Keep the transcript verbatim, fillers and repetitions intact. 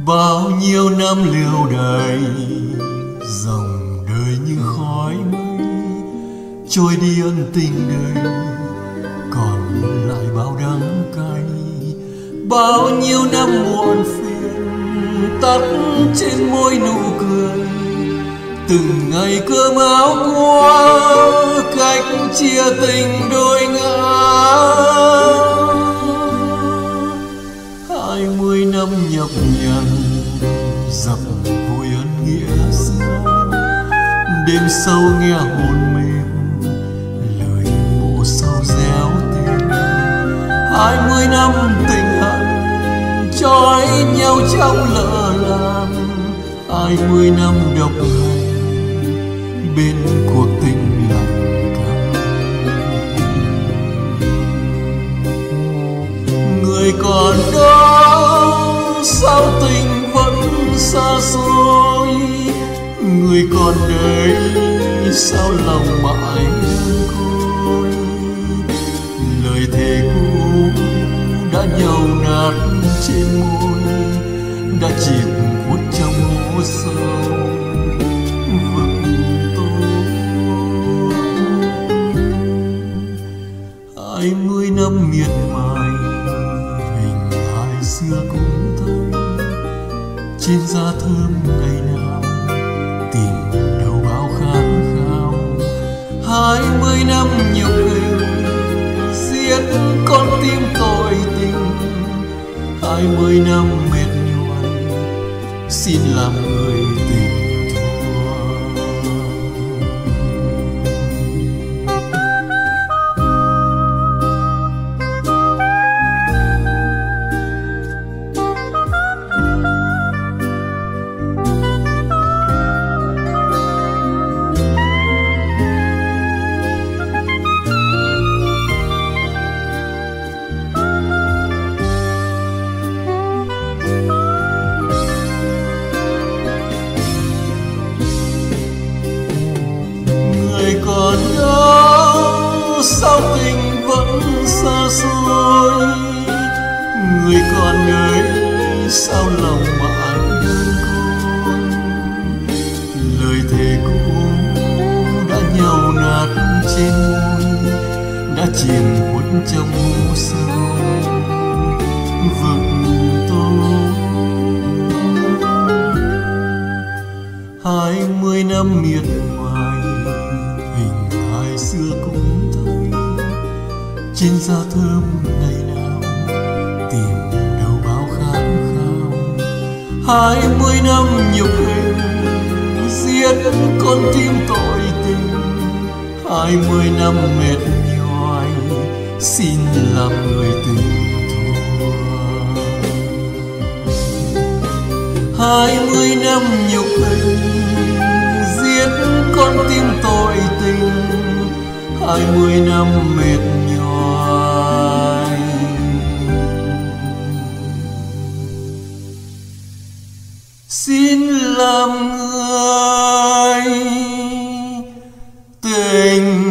Bao nhiêu năm liều đầy, dòng đời như khói mây trôi đi ân tình đây, còn lại bao đắng cay. Bao nhiêu năm muộn phiền tắt trên môi nụ cười, từng ngày cơm áo qua cách chia tình đôi ngã. Hai mươi năm nhập nhằn dập vội ân nghĩa xưa, đêm sâu nghe hồn mềm lời mộ sâu réo tên. Hai mươi năm tình hận trói nhau trong lỡ làng, hai mươi năm độc hành bên cuộc tình lặng câm. Người còn đó sao tình vẫn xa xôi, người còn đây sao lòng mãi đơn côi. Lời thề cũ đã nhàu nát trên môi, đã chìm khuất trong hố sâu vực tối. Hai mươi năm miệt mài hình hài xưa cũng thấy, trên da thơm ngày nào tìm đâu bao khát khao. Hai mươi năm nhục hình giết con tim tội tình, hai mươi năm mệt nhoài xin làm người tình thua. Còn đó sao tình vẫn xa xôi, người còn ấy sao lòng mãi đơn côi. Lời thề cũ đã nhàu nát trên môi, đã chìm khuất trong hố sâu vực tối. Hai mươi năm miệt mài hình hài xưa cũng thấy, trên da thơm ngày nào tìm đâu bao khát khao. Hai mươi năm nhục hình giết con tim tội tình, hai mươi năm mệt nhoài xin làm người tình thua. Hai mươi năm nhục hình giết con tim tội tình, hai mươi năm mệt nhoài xin làm người tình